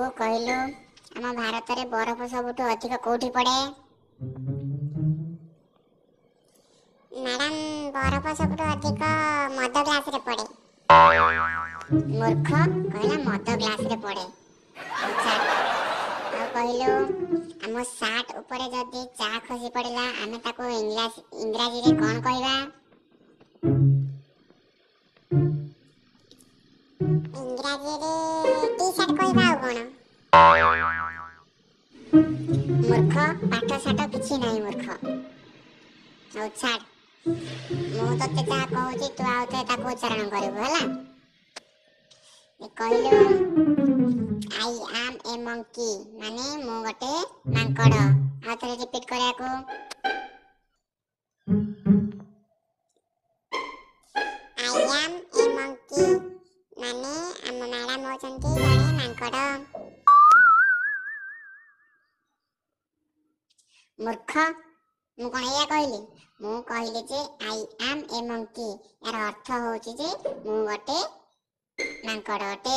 बाबू कहलु आम भारत रे बरफ सबुठु अधिक कोठी पड़े? मैडम बरफ सबुठु अधिक मद ग्लास रे पड़े। मूर्ख कहला मद ग्लास रे पड़े। अच्छा आ कहलु आम सार्ट ऊपर जदी चा खसी पड़िला आमे ताको इंग्लिश रे कोन कहबा? इंग्राजी रे टी शर्ट कहबा आ कोन? मूर्ख पाठ साठ किछि नाही मूर्ख। औ छाड़ मु तते जा कहूची तू आउते ताको उच्चारण करिवु हला। ए कहलु आई एम ए मंकी माने मु गटे मांकड़। आ थरे रिपीट करिया को आई एम ए मंकी माने हम मैडम होचंती जणे मांकड़। मूर्ख मु कोन या कहली मु कहली जे आई एम ए मंकी यार अर्थ होची जे मु गटे मांकड़ अटे।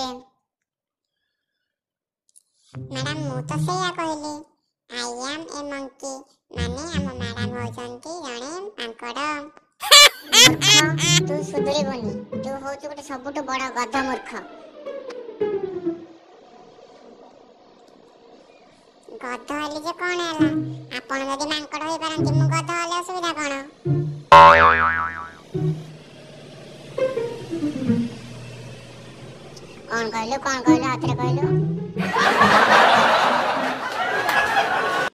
मैडम मु तो सेया कहली आई एम ए मंकी माने हम मैडम होचंती जणे मांकड़। मूर्ख तू सुधरिबोनी तू होचु गटे सबुठु बड़ गध मूर्ख। गध हली जे कोन हैला आपण जदी मांकड़ होई पारंती मु गध हले असुविधा कोन? कौन कहलु हाथ रे कहलु?